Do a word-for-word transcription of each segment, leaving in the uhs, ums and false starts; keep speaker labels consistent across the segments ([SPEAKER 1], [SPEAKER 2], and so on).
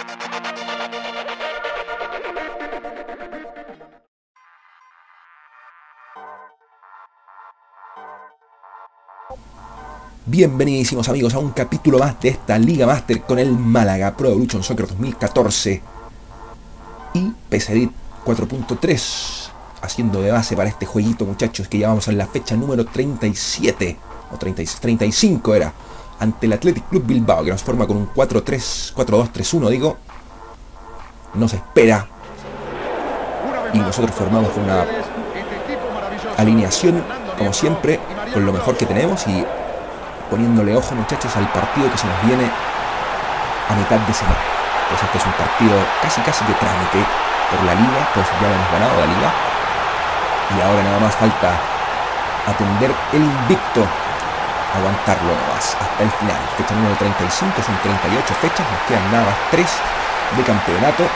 [SPEAKER 1] Bienvenidísimos amigos a un capítulo más de esta Liga Master con el Málaga Pro Evolution Soccer dos mil catorce y P E S Edit cuatro punto tres, haciendo de base para este jueguito, muchachos, que ya vamos en la fecha número treinta y siete o treinta y seis, treinta y cinco era, ante el Athletic Club Bilbao, que nos forma con un cuatro tres, cuatro dos tres uno, digo. Nos espera y nosotros formamos con una alineación, como siempre, con lo mejor que tenemos y poniéndole ojo, muchachos, al partido que se nos viene a mitad de semana. Pues este es un partido casi casi de trámite por la liga, pues ya lo hemos ganado la liga y ahora nada más falta atender el invicto, aguantarlo nomás hasta el final. Fecha número treinta y cinco, son treinta y ocho fechas, nos quedan nada más tres de campeonato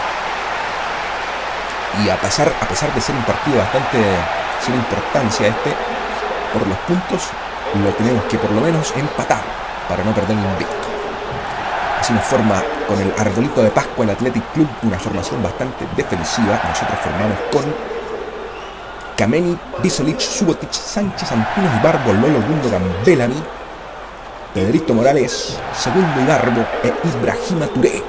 [SPEAKER 1] y a pesar, a pesar de ser un partido bastante sin importancia este, por los puntos lo tenemos que por lo menos empatar para no perder el invicto. Así nos forma con el arbolito de Pascua el Athletic Club, una formación bastante defensiva. Nosotros formamos con Kameni, Bisolic, Subotic, Sánchez, Antunes, Ibarbo, Lolo, Gundogan, Bellamy, Pedrito Morales, Segundo Ibarbo e Ibrahima Touré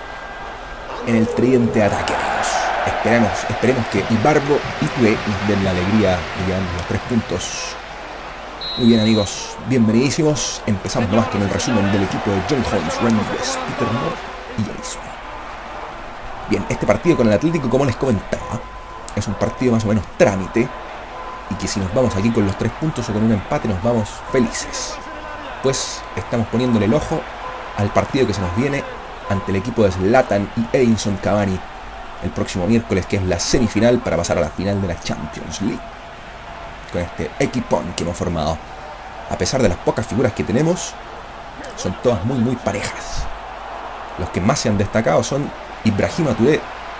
[SPEAKER 1] en el tridente de ataque, amigos. Esperemos, esperemos que Ibarbo y Touré nos den la alegría de llevarnos los tres puntos. Muy bien, amigos, bienvenidísimos. Empezamos nomás con el resumen del equipo de John Holmes, Randy West, Peter North y Jason. Bien, este partido con el Atlético, como les comentaba, es un partido más o menos trámite y que si nos vamos aquí con los tres puntos o con un empate nos vamos felices. Pues estamos poniéndole el ojo al partido que se nos viene ante el equipo de Zlatan y Edinson Cavani el próximo miércoles, que es la semifinal para pasar a la final de la Champions League. Con este equipón que hemos formado, a pesar de las pocas figuras que tenemos, son todas muy muy parejas. Los que más se han destacado son Ibrahima Touré,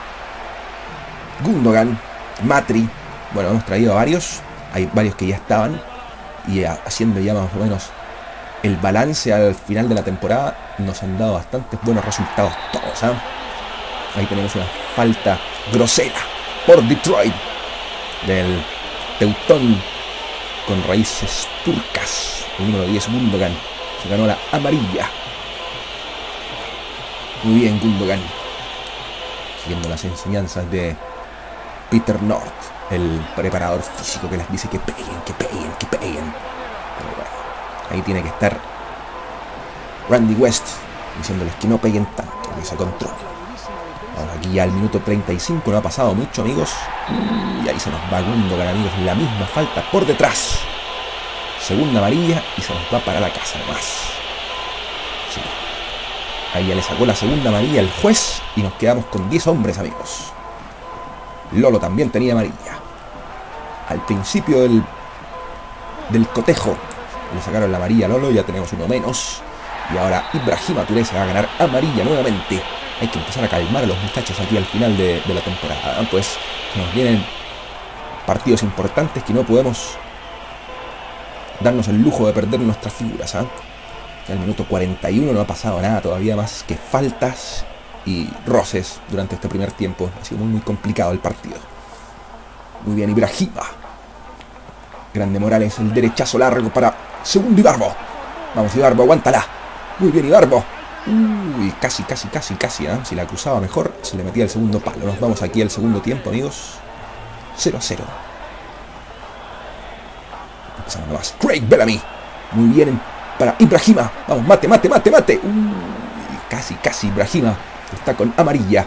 [SPEAKER 1] Gundogan, Matri. Bueno, hemos traído a varios, hay varios que ya estaban, y haciendo ya más o menos el balance al final de la temporada, nos han dado bastantes buenos resultados todos, ¿eh? Ahí tenemos una falta grosera por Detroit del Teutón con raíces turcas. El número diez, Gundogan, se ganó la amarilla. Muy bien, Gundogan, siguiendo las enseñanzas de Peter North, el preparador físico, que les dice que peguen, que peguen, que peguen. Pero bueno, ahí tiene que estar Randy West diciéndoles que no peguen tanto, que se controlen. Vamos aquí ya al minuto treinta y cinco, no ha pasado mucho, amigos. Y ahí se nos va Gundogan, amigos, la misma falta por detrás. Segunda amarilla y se nos va para la casa nomás. Sí. Ahí ya le sacó la segunda amarilla el juez y nos quedamos con diez hombres, amigos. Lolo también tenía amarilla. Al principio del, del cotejo le sacaron la amarilla a Lolo, ya tenemos uno menos. Y ahora Ibrahima Touré se va a ganar amarilla nuevamente. Hay que empezar a calmar a los muchachos aquí al final de, de la temporada, pues nos vienen partidos importantes que no podemos darnos el lujo de perder nuestras figuras, ¿eh? Al minuto cuarenta y uno no ha pasado nada todavía más que faltas y roces durante este primer tiempo. Ha sido muy muy complicado el partido. Muy bien, Ibrahima. Grande Morales, el derechazo largo para Segundo Ibarbo. Vamos, Ibarbo, aguántala. Muy bien, Ibarbo. Uy, casi, casi, casi, casi, ¿eh? Si la cruzaba mejor, se le metía el segundo palo. Nos vamos aquí al segundo tiempo, amigos. cero a cero. Empezamos nomás. Craig Bellamy. Muy bien para Ibrahima. Vamos, mate, mate, mate, mate. Uy, casi, casi Ibrahima está con amarilla.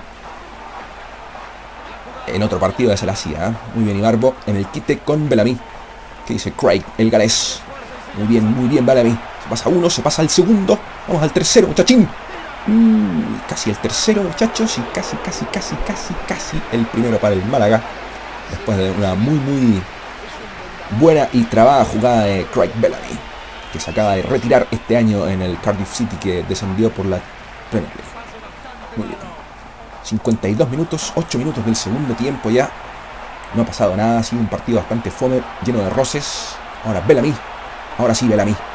[SPEAKER 1] En otro partido ya se la hacía, ¿eh? Muy bien, Ibarbo en el quite con Bellamy. ¿Qué dice Craig, el galés? Muy bien, muy bien, Bellamy. Se pasa uno, se pasa al segundo. Vamos al tercero, muchachín. Uy, casi el tercero, muchachos. Y casi, casi, casi, casi, casi el primero para el Málaga. Después de una muy, muy buena y trabada jugada de Craig Bellamy, que se acaba de retirar este año en el Cardiff City, que descendió por la Premier League. Muy bien. cincuenta y dos minutos, ocho minutos del segundo tiempo ya. No ha pasado nada, ha sido un partido bastante fome, lleno de roces. Ahora Bellamy. Ahora sí, Bellamy.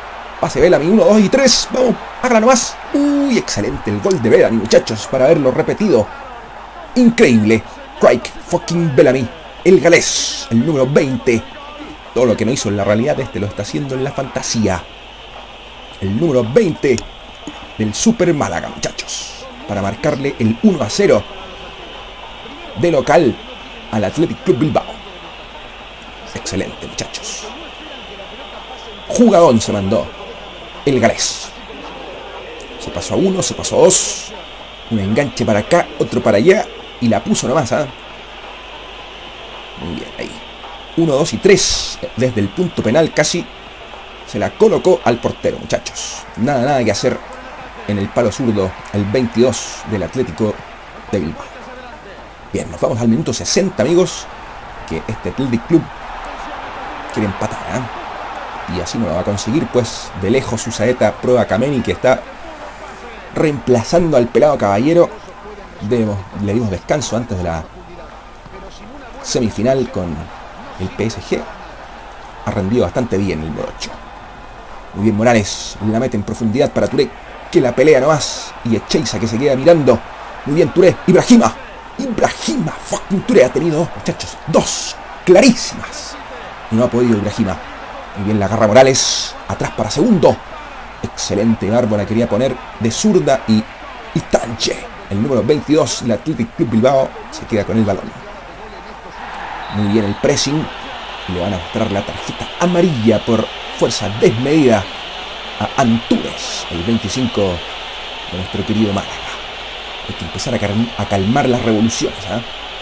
[SPEAKER 1] Pase Bellamy, uno, dos y tres. Vamos, hágala nomás. Uy, excelente el gol de Bellamy, muchachos, para haberlo repetido. Increíble. Craig fucking Bellamy, el galés, el número veinte. Todo lo que no hizo en la realidad, este lo está haciendo en la fantasía. El número veinte del Super Málaga, muchachos, para marcarle el uno a cero de local al Athletic Club Bilbao. Excelente, muchachos. Jugadón se mandó el galés. Se pasó a uno, se pasó a dos. Un enganche para acá, otro para allá. Y la puso nomás, ¿eh? Muy bien, ahí. uno, dos y tres. Desde el punto penal casi se la colocó al portero, muchachos. Nada, nada que hacer en el palo zurdo, el veintidós del Atlético de Bilbao. Bien, nos vamos al minuto sesenta, amigos. Que este Athletic Club quiere empatar, ¿eh? Y así no lo va a conseguir, pues de lejos su saeta prueba Kameni, que está reemplazando al pelado Caballero. Debemos, le dimos descanso antes de la semifinal con el P S G. Ha rendido bastante bien el morocho. Muy bien Morales, la mete en profundidad para Touré, que la pelea nomás. Y Echeiza, que se queda mirando. Muy bien Touré, Ibrahima. Ibrahima, fucking Touré ha tenido dos, muchachos. Dos clarísimas. Y no ha podido Ibrahima. Muy bien la agarra Morales. Atrás para segundo. Excelente Barbo, la quería poner de zurda. Y Istanche, el número veintidós del Athletic Club Bilbao, se queda con el balón. Muy bien el pressing. Le van a mostrar la tarjeta amarilla por fuerza desmedida a Antúnez, el veinticinco de nuestro querido Málaga. Hay que empezar a, cal a calmar las revoluciones, ¿eh?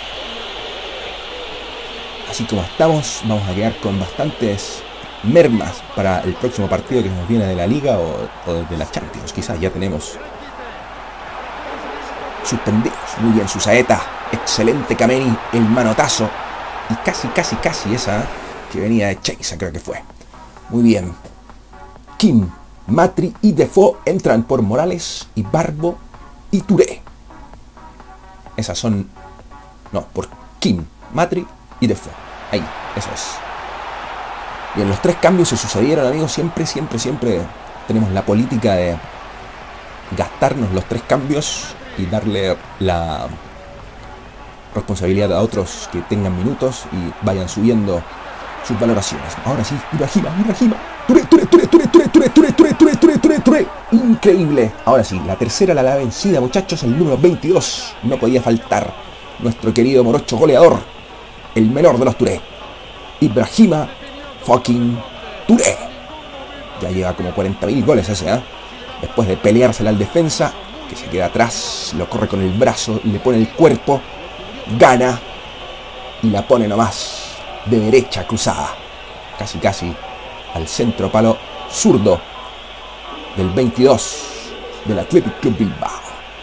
[SPEAKER 1] Así como estamos, vamos a quedar con bastantes mermas para el próximo partido que nos viene de la Liga o, o de la Champions. Quizás ya tenemos suspendidos. Muy bien su saeta. Excelente Kameni, el manotazo. Y casi, casi, casi esa que venía de Cheiza, creo que fue. Muy bien. Kim, Matri y Defoe entran por Morales y Barbo y Touré. Esas son... No, por Kim, Matri y Defoe. Ahí, eso es. Bien, los tres cambios se sucedieron, amigos. Siempre, siempre, siempre tenemos la política de gastarnos los tres cambios y darle la responsabilidad a otros que tengan minutos y vayan subiendo sus valoraciones. Ahora sí, Ibrahima, Ibrahima. Touré, Touré, Touré, Touré, Touré, Touré, Touré, Touré, Touré, Touré, Touré, Touré. Increíble. Ahora sí, la tercera la, la vencida, muchachos. El número veintidós. No podía faltar. Nuestro querido morocho goleador. El menor de los Touré. Ibrahima fucking Touré. Ya lleva como cuarenta mil goles ese, ¿eh? Después de peleársela al defensa, que se queda atrás, lo corre con el brazo, le pone el cuerpo, gana y la pone nomás de derecha cruzada, casi casi al centro palo zurdo del veintidós del Athletic Club Bilbao.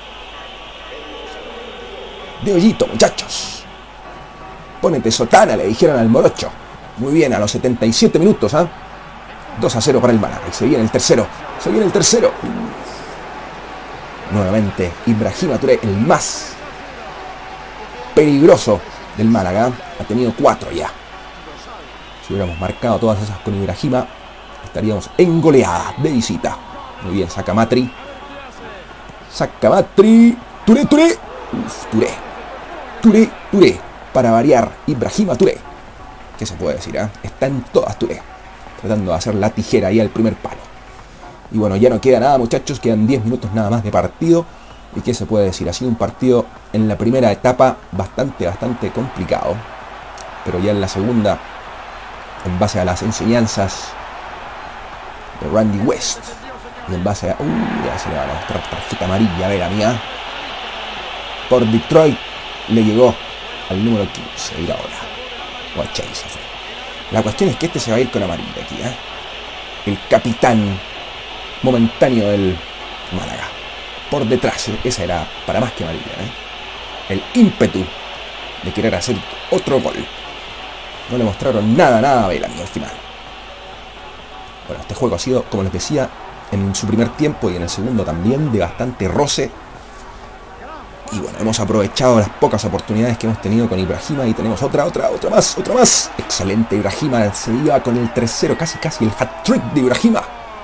[SPEAKER 1] De hoyito, muchachos. Pónete sotana, le dijeron al morocho. Muy bien, a los setenta y siete minutos, ¿ah? ¿eh? dos a cero para el Málaga. Y se viene el tercero. Se viene el tercero. Nuevamente, Ibrahima Touré, el más peligroso del Málaga. Ha tenido cuatro ya. Si hubiéramos marcado todas esas con Ibrahima, estaríamos en goleada de visita. Muy bien, saca Matri. Saca Matri. Touré, Touré. Uf, Touré. Touré, Touré. Para variar, Ibrahima Touré. ¿Qué se puede decir? ¿eh? Está en todas Touré. Tratando de hacer la tijera ahí al primer palo. Y bueno, ya no queda nada, muchachos. Quedan diez minutos nada más de partido. ¿Y qué se puede decir? Ha sido un partido en la primera etapa bastante, bastante complicado. Pero ya en la segunda, en base a las enseñanzas de Randy West, y en base a... Uh, ya se le va a mostrar tarjeta amarilla, a ver, a mía. Por Detroit le llegó al número quince. Ir ahora. O a Chase. La cuestión es que este se va a ir con amarilla aquí, ¿eh? El capitán momentáneo del Málaga. Por detrás, esa era para más que amarilla, ¿eh? El ímpetu de querer hacer otro gol. No le mostraron nada, nada a Bellamy al final. Bueno, este juego ha sido, como les decía, en su primer tiempo y en el segundo también, de bastante roce. Y bueno, hemos aprovechado las pocas oportunidades que hemos tenido con Ibrahima. Y tenemos otra, otra, otra más, otra más. Excelente Ibrahima, se iba con el tercero, casi casi el hat-trick de Ibrahima.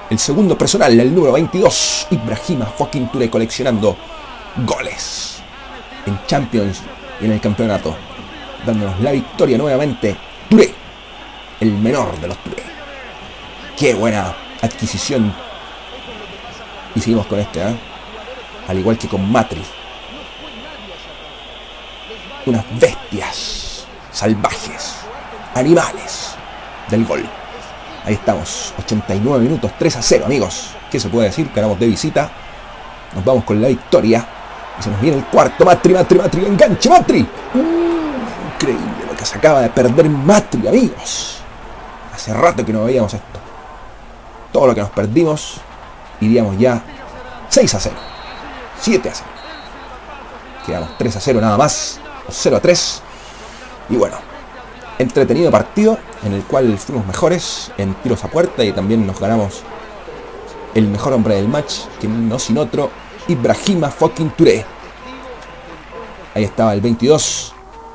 [SPEAKER 1] el segundo personal, el número veintidós, Ibrahima fucking Touré, coleccionando goles en Champions y en el campeonato, dándonos la victoria nuevamente. Touré, el menor de los Touré. Qué buena adquisición. Y seguimos con este, ¿eh? Al igual que con Matri. Unas bestias salvajes, animales del gol. Ahí estamos, ochenta y nueve minutos, tres a cero, amigos. ¿Qué se puede decir? Ganamos de visita. Nos vamos con la victoria. Y se nos viene el cuarto. Matri, Matri, Matri, enganche, Matri. Uh, increíble lo que se acaba de perder Matri, amigos. Hace rato que no veíamos esto. Todo lo que nos perdimos, iríamos ya seis a cero, siete a cero. Quedamos tres a cero nada más, cero a tres. Y bueno, entretenido partido en el cual fuimos mejores en tiros a puerta y también nos ganamos el mejor hombre del match, que no sin otro, Ibrahima fucking Touré. Ahí estaba el veintidós.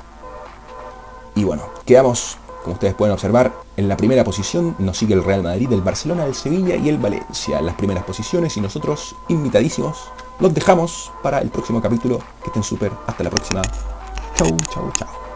[SPEAKER 1] Y bueno, quedamos, como ustedes pueden observar, en la primera posición. Nos sigue el Real Madrid, el Barcelona, el Sevilla y el Valencia en las primeras posiciones. Y nosotros, invitadísimos, los dejamos para el próximo capítulo. Que estén súper. Hasta la próxima. Chau, chau, chau.